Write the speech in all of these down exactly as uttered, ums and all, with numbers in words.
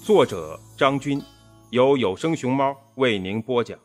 作者张军，由有声熊猫为您播讲。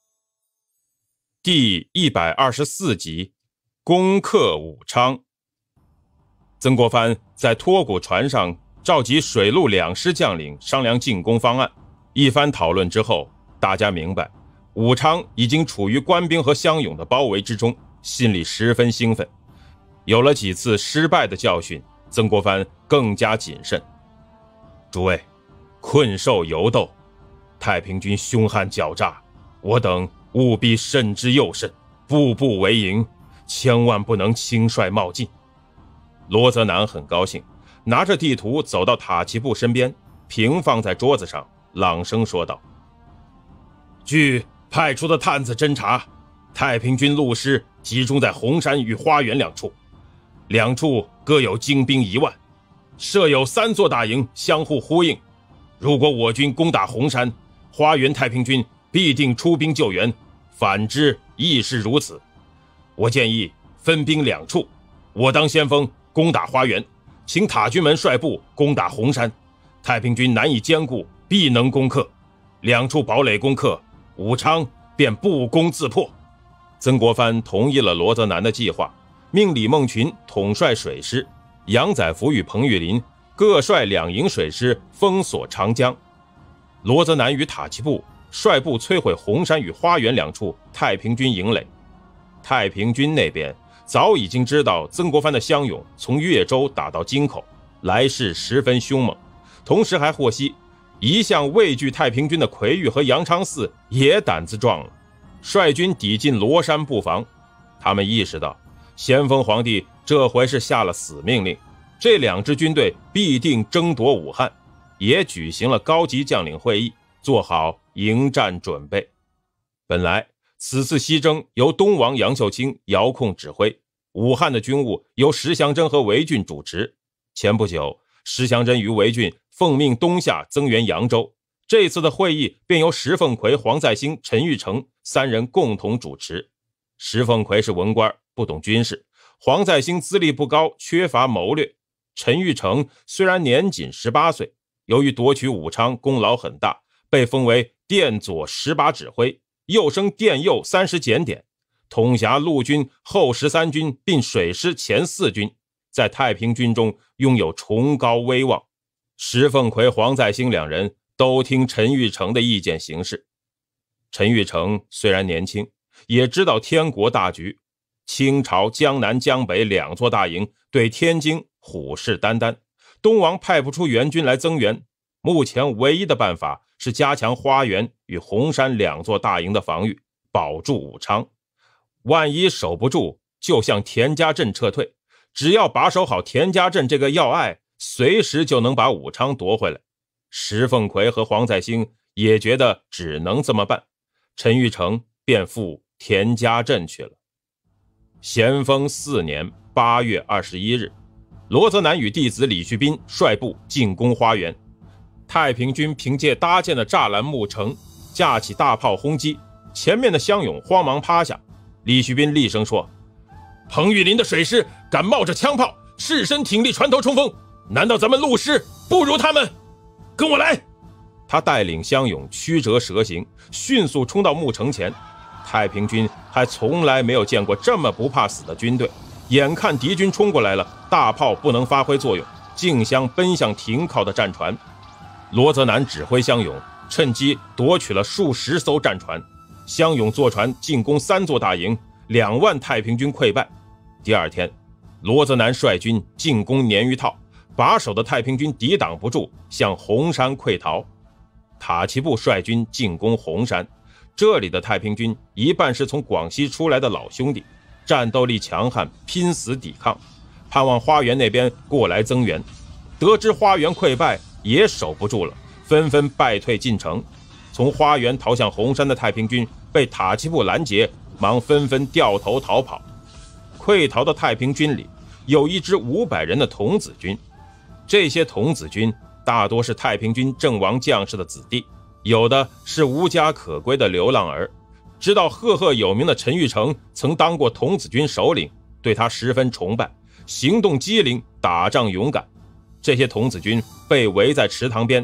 第一百二十四集，攻克武昌。曾国藩在托谷船上召集水陆两师将领商量进攻方案，一番讨论之后，大家明白武昌已经处于官兵和乡勇的包围之中，心里十分兴奋。有了几次失败的教训，曾国藩更加谨慎。诸位，困兽犹斗，太平军凶悍狡诈，我等务必慎之又慎，步步为营，千万不能轻率冒进。罗泽南很高兴，拿着地图走到塔奇布身边，平放在桌子上，朗声说道：据派出的探子侦查，太平军陆师集中在红山与花园两处，两处各有精兵一万，设有三座大营相互呼应。如果我军攻打红山，花园太平军必定出兵救援，反之亦是如此。我建议分兵两处，我当先锋攻打花园，请塔军们率部攻打红山，太平军难以兼顾，必能攻克。两处堡垒攻克，武昌便不攻自破。曾国藩同意了罗泽南的计划，命李梦群统帅水师，杨载福与彭玉麟各率两营水师封锁长江。罗泽南与塔奇布率部摧毁红山与花园两处太平军营垒。太平军那边早已经知道曾国藩的乡勇从越州打到京口，来势十分凶猛，同时还获悉一向畏惧太平军的奎玉和杨昌嗣也胆子壮了，率军抵近罗山布防。他们意识到咸丰皇帝这回是下了死命令，这两支军队必定争夺武汉，也举行了高级将领会议，做好迎战准备。本来此次西征由东王杨秀清遥控指挥，武汉的军务由石祥珍和韦俊主持。前不久，石祥珍与韦俊奉命东下增援扬州，这次的会议便由石凤奎、黄再兴、陈玉成三人共同主持。石凤奎是文官，不懂军事；黄再兴资历不高，缺乏谋略；陈玉成虽然年仅十八岁，由于夺取武昌功劳很大，被封为殿左十八指挥，又升殿右三十检点，统辖陆军后十三军并水师前四军，在太平军中拥有崇高威望。石凤奎、黄再兴两人都听陈玉成的意见行事。陈玉成虽然年轻，也知道天国大局，清朝江南江北两座大营对天津虎视眈眈，东王派不出援军来增援，目前唯一的办法是加强花园与红山两座大营的防御，保住武昌。万一守不住，就向田家镇撤退，只要把守好田家镇这个要隘，随时就能把武昌夺回来。石凤奎和黄再兴也觉得只能这么办，陈玉成便赴田家镇去了。咸丰四年八月二十一日，罗泽南与弟子李旭斌率部进攻花园。太平军凭借搭建的栅栏木城，架起大炮轰击，前面的乡勇慌忙趴下。李旭斌厉声说：彭玉麟的水师敢冒着枪炮赤身挺立船头冲锋，难道咱们陆师不如他们？跟我来！他带领乡勇曲折蛇行，迅速冲到木城前。太平军还从来没有见过这么不怕死的军队，眼看敌军冲过来了，大炮不能发挥作用，竞相奔向停靠的战船。罗泽南指挥乡勇趁机夺取了数十艘战船，乡勇坐船进攻三座大营，两万太平军溃败。第二天，罗泽南率军进攻鲶鱼套，把守的太平军抵挡不住，向红山溃逃。塔奇布率军进攻红山，这里的太平军一半是从广西出来的老兄弟，战斗力强悍，拼死抵抗，盼望花园那边过来增援。得知花园溃败，也守不住了，纷纷败退进城。从花园逃向红山的太平军被塔奇布拦截，忙纷纷掉头逃跑。溃逃的太平军里有一支五百人的童子军，这些童子军大多是太平军阵亡将士的子弟，有的是无家可归的流浪儿。知道赫赫有名的陈玉成曾当过童子军首领，对他十分崇拜，行动机灵，打仗勇敢。这些童子军被围在池塘边，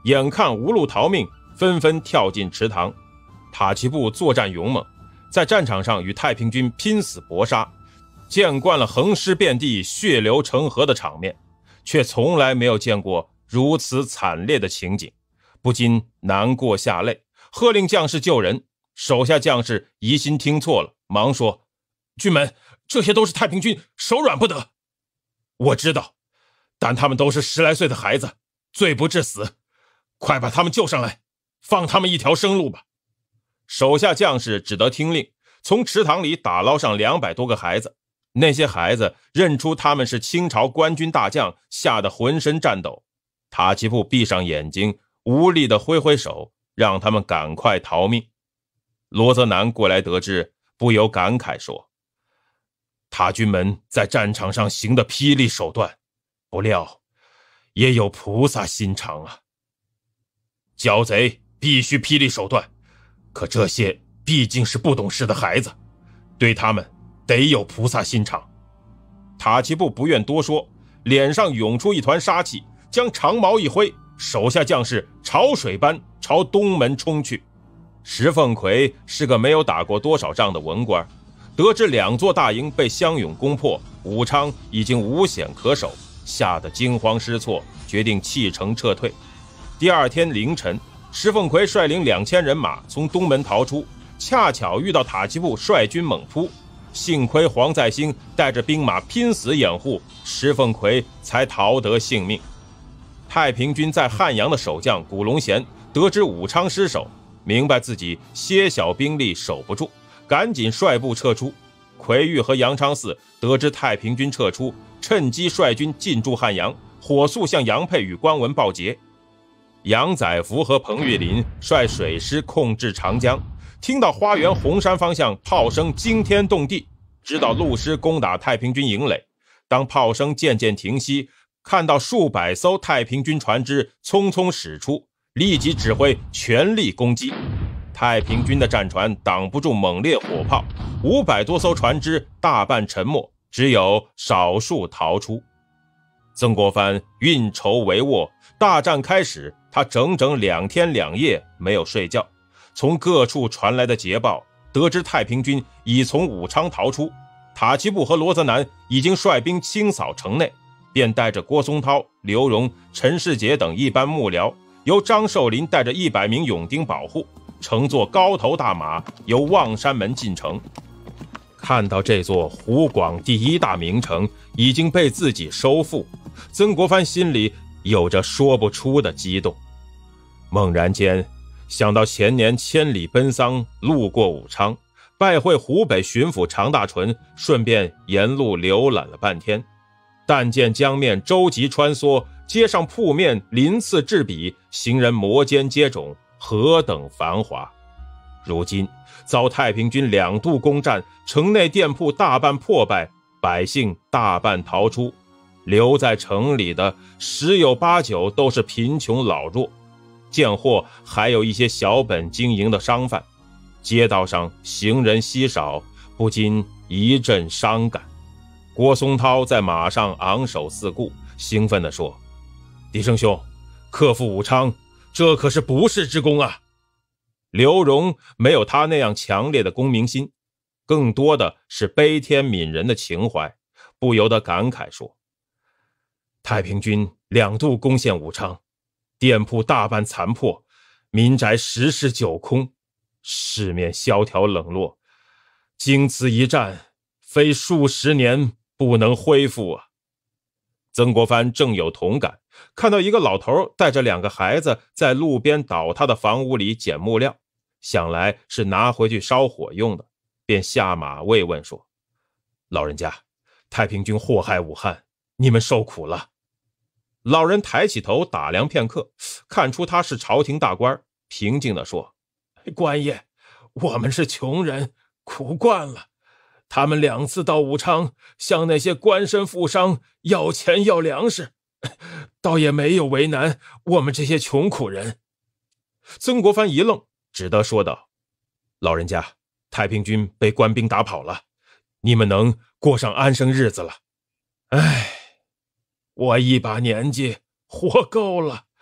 眼看无路逃命，纷纷跳进池塘。塔奇布作战勇猛，在战场上与太平军拼死搏杀，见惯了横尸遍地、血流成河的场面，却从来没有见过如此惨烈的情景，不禁难过下泪，喝令将士救人。手下将士疑心听错了，忙说：军门，这些都是太平军，手软不得。我知道，但他们都是十来岁的孩子，罪不至死，快把他们救上来，放他们一条生路吧。手下将士只得听令，从池塘里打捞上两百多个孩子。那些孩子认出他们是清朝官军大将，吓得浑身颤抖。塔奇布闭上眼睛，无力地挥挥手，让他们赶快逃命。罗泽南过来得知，不由感慨说：塔军们在战场上行的霹雳手段，不料也有菩萨心肠啊。剿贼必须霹雳手段，可这些毕竟是不懂事的孩子，对他们得有菩萨心肠。塔奇布不愿多说，脸上涌出一团杀气，将长矛一挥，手下将士潮水般朝东门冲去。石凤奎是个没有打过多少仗的文官，得知两座大营被湘勇攻破，武昌已经无险可守，吓得惊慌失措，决定弃城撤退。第二天凌晨，石凤奎率领两千人马从东门逃出，恰巧遇到塔奇布率军猛扑，幸亏黄再兴带着兵马拼死掩护，石凤奎才逃得性命。太平军在汉阳的守将古龙贤得知武昌失守，明白自己些小兵力守不住，赶紧率部撤出。奎玉和杨昌嗣得知太平军撤出，趁机率军进驻汉阳，火速向杨佩与关文报捷。杨载福和彭玉麟率水师控制长江，听到花园红山方向炮声惊天动地，知道陆师攻打太平军营垒。当炮声渐渐停息，看到数百艘太平军船只匆匆驶出，立即指挥全力攻击。太平军的战船挡不住猛烈火炮，五百多艘船只大半沉没，只有少数逃出。曾国藩运筹帷幄，大战开始，他整整两天两夜没有睡觉。从各处传来的捷报，得知太平军已从武昌逃出，塔奇布和罗泽南已经率兵清扫城内，便带着郭松涛、刘荣、陈世杰等一班幕僚，由张寿林带着一百名勇丁保护，乘坐高头大马由望山门进城。看到这座湖广第一大名城已经被自己收复，曾国藩心里有着说不出的激动。猛然间想到前年千里奔丧路过武昌，拜会湖北巡抚常大纯，顺便沿路浏览了半天。但见江面舟楫穿梭，街上铺面鳞次栉比，行人摩肩接踵，何等繁华。如今遭太平军两度攻占，城内店铺大半破败，百姓大半逃出，留在城里的十有八九都是贫穷老弱，见货还有一些小本经营的商贩。街道上行人稀少，不禁一阵伤感。郭松涛在马上昂首四顾，兴奋地说：狄生兄，克复武昌，这可是不世之功啊。刘荣没有他那样强烈的公民心，更多的是悲天悯人的情怀，不由得感慨说：太平军两度攻陷武昌，店铺大半残破，民宅十室九空，市面萧条冷落，经此一战，非数十年不能恢复啊。曾国藩正有同感，看到一个老头带着两个孩子在路边倒塌的房屋里捡木料，想来是拿回去烧火用的，便下马慰问说：老人家，太平军祸害武汉，你们受苦了。老人抬起头打量片刻，看出他是朝廷大官，平静地说：官爷，我们是穷人，苦惯了。他们两次到武昌，向那些官绅富商要钱要粮食，倒也没有为难我们这些穷苦人。曾国藩一愣，只得说道：老人家，太平军被官兵打跑了，你们能过上安生日子了。唉，我一把年纪活够了，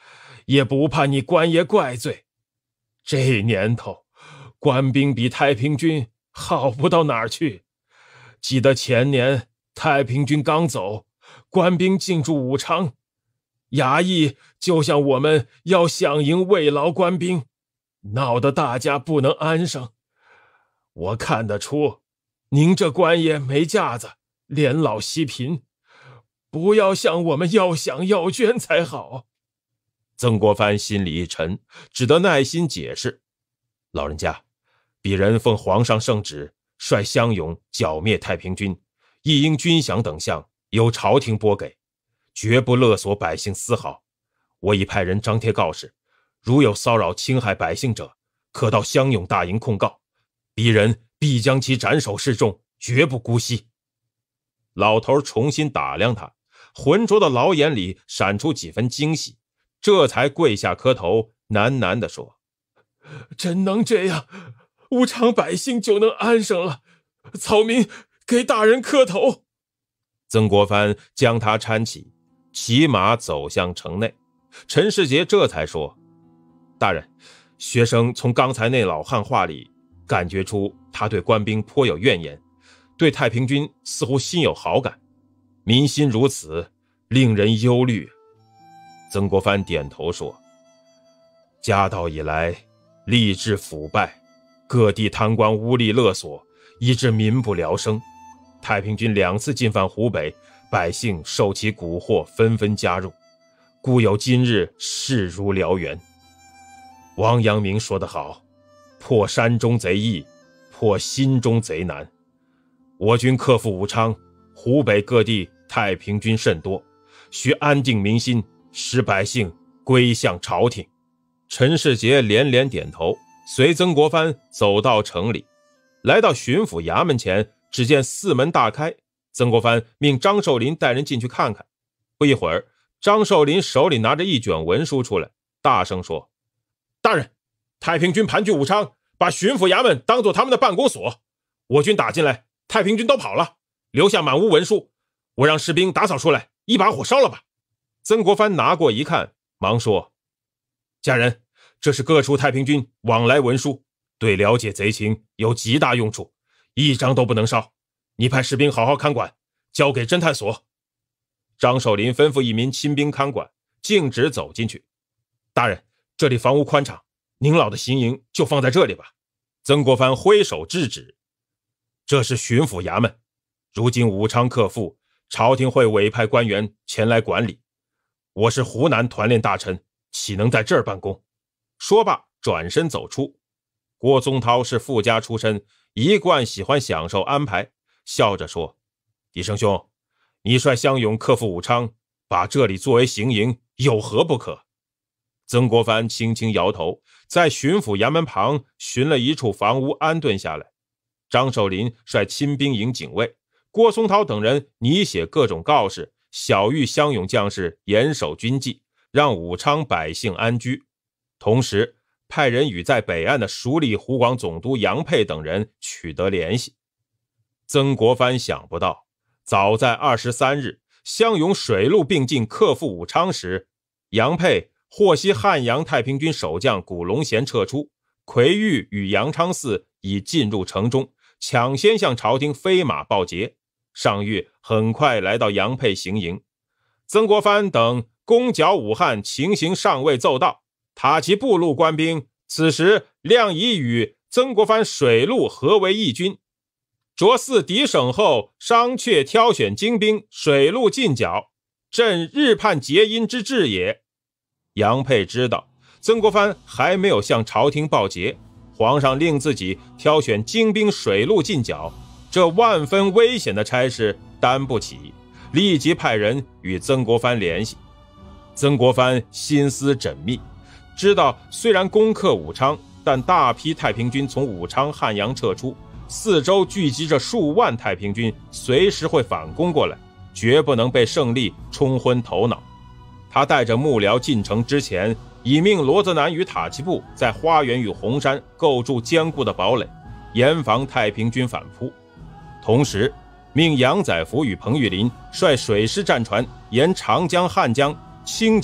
也不怕你官爷怪罪。这年头，官兵比太平军好不到哪儿去。记得前年太平军刚走，官兵进驻武昌，衙役就像我们要响应慰劳官兵，闹得大家不能安生。我看得出，您这官爷没架子，年老惜贫，不要向我们要饷要捐才好。曾国藩心里一沉，只得耐心解释：老人家，鄙人奉皇上圣旨，率乡勇剿灭太平军，亦应军饷等项由朝廷拨给，绝不勒索百姓丝毫。我已派人张贴告示，如有骚扰侵害百姓者，可到乡勇大营控告，鄙人必将其斩首示众，绝不姑息。老头重新打量他，浑浊的老眼里闪出几分惊喜，这才跪下磕头，喃喃地说：真能这样，武昌百姓就能安生了。草民给大人磕头。曾国藩将他搀起，骑马走向城内。陈世杰这才说：大人，学生从刚才那老汉话里感觉出他对官兵颇有怨言，对太平军似乎心有好感，民心如此，令人忧虑。曾国藩点头说：家道以来，吏治腐败，各地贪官污吏勒索，以致民不聊生。太平军两次进犯湖北，百姓受其蛊惑，纷纷加入，故有今日势如燎原。王阳明说得好，破山中贼易，破心中贼难。我军克复武昌，湖北各地太平军甚多，需安定民心，使百姓归向朝廷。陈世杰连连点头，随曾国藩走到城里，来到巡抚衙门前，只见四门大开。曾国藩命张寿林带人进去看看。不一会儿，张寿林手里拿着一卷文书出来，大声说：大人，太平军盘踞武昌，把巡抚衙门当作他们的办公所，我军打进来，太平军都跑了，留下满屋文书，我让士兵打扫出来，一把火烧了吧。曾国藩拿过一看，忙说：家人，这是各处太平军往来文书，对了解贼情有极大用处，一张都不能烧，你派士兵好好看管，交给侦探所。张寿林吩咐一名亲兵看管，径直走进去。大人，这里房屋宽敞，您老的行营就放在这里吧。曾国藩挥手制止：这是巡抚衙门，如今武昌克复，朝廷会委派官员前来管理，我是湖南团练大臣，岂能在这儿办公？说罢转身走出。郭宗涛是富家出身，一贯喜欢享受安排，笑着说：狄生兄，你率乡勇克复武昌，把这里作为行营，有何不可？曾国藩轻轻摇头，在巡抚衙门旁寻了一处房屋安顿下来。张寿林率亲兵营警卫，郭松涛等人拟写各种告示，晓谕乡勇将士严守军纪，让武昌百姓安居。同时派人与在北岸的熟吏湖广总督杨沛等人取得联系。曾国藩想不到，早在二十三日，乡勇水陆并进克复武昌时，杨沛获悉汉阳太平军守将古龙贤撤出，奎玉与杨昌嗣已进入城中，抢先向朝廷飞马报捷。上谕很快来到杨沛行营。曾国藩等攻剿武汉情形尚未奏到，塔其部路官兵此时亮已与曾国藩水陆合为一军，着似敌省后，商榷挑选精兵，水陆进剿，朕日盼结因之志也。杨沛知道曾国藩还没有向朝廷报捷，皇上令自己挑选精兵水陆进剿，这万分危险的差事担不起，立即派人与曾国藩联系。曾国藩心思缜密，知道虽然攻克武昌，但大批太平军从武昌汉阳撤出，四周聚集着数万太平军，随时会反攻过来，绝不能被胜利冲昏头脑。他带着幕僚进城之前，已命罗泽南与塔其布在花园与红山构筑坚固的堡垒，严防太平军反扑。同时命杨载福与彭玉麟率水师战船沿长江、汉江清剿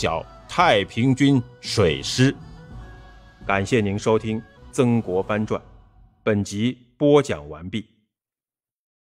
太平军水师。感谢您收听《曾国藩传》，本集播讲完毕。